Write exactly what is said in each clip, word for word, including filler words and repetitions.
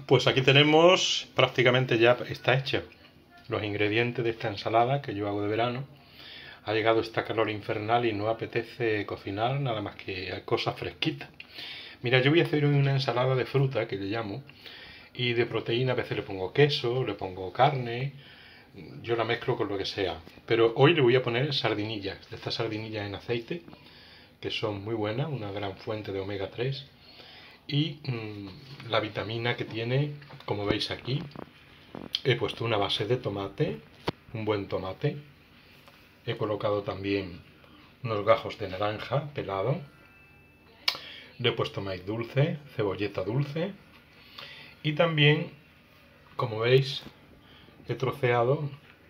Pues aquí tenemos, prácticamente ya está hecha los ingredientes de esta ensalada que yo hago de verano. Ha llegado esta calor infernal y no apetece cocinar nada más que cosas fresquitas. Mira, yo voy a hacer una ensalada de fruta, que le llamo, y de proteína. A veces le pongo queso, le pongo carne, yo la mezclo con lo que sea. Pero hoy le voy a poner sardinillas, de estas sardinillas en aceite, que son muy buenas, una gran fuente de omega tres. Y mmm, la vitamina que tiene, como veis aquí, he puesto una base de tomate, un buen tomate. He colocado también unos gajos de naranja pelado. Le he puesto maíz dulce, cebolleta dulce. Y también, como veis, he troceado,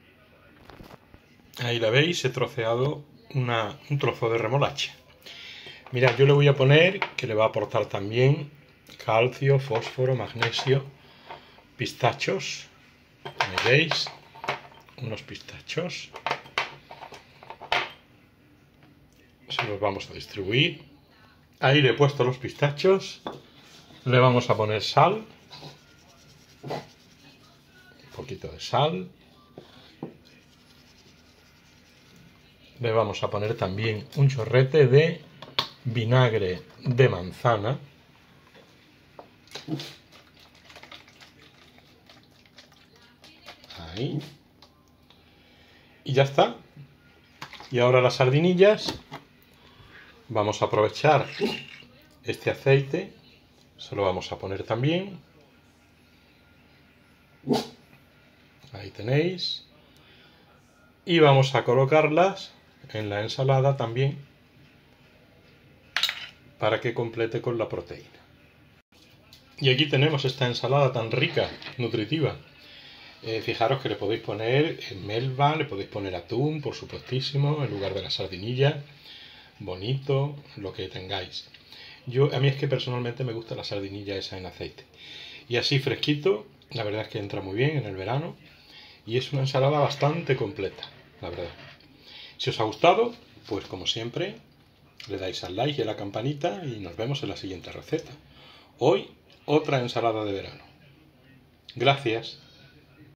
ahí la veis, he troceado una, un trozo de remolacha. Mirad, yo le voy a poner, que le va a aportar también calcio, fósforo, magnesio, pistachos. ¿Me veis? Unos pistachos. Se los vamos a distribuir. Ahí le he puesto los pistachos. Le vamos a poner sal. Un poquito de sal. Le vamos a poner también un chorrete de vinagre de manzana. Ahí. Y ya está. Y ahora las sardinillas. Vamos a aprovechar este aceite. Se lo vamos a poner también. Ahí tenéis. Y vamos a colocarlas en la ensalada también, para que complete con la proteína. Y aquí tenemos esta ensalada tan rica, nutritiva. Eh, fijaros que le podéis poner melva, le podéis poner atún, por supuestísimo, en lugar de la sardinilla. Bonito, lo que tengáis. Yo, a mí es que personalmente me gusta la sardinilla esa en aceite. Y así fresquito, la verdad es que entra muy bien en el verano. Y es una ensalada bastante completa, la verdad. Si os ha gustado, pues como siempre, le dais al like y a la campanita y nos vemos en la siguiente receta. Hoy, otra ensalada de verano. Gracias.